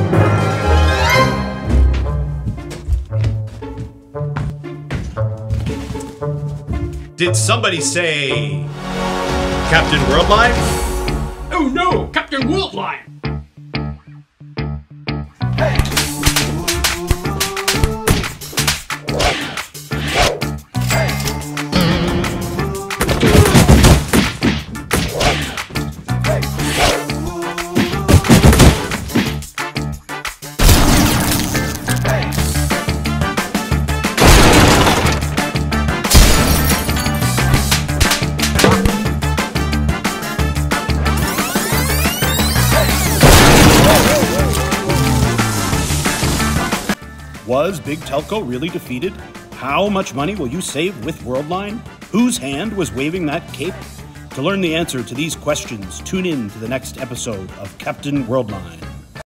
Did somebody say Captain Worldline? Oh no, Captain Worldline! Was Big Telco really defeated? How much money will you save with Worldline? Whose hand was waving that cape? To learn the answer to these questions, tune in to the next episode of Captain Worldline.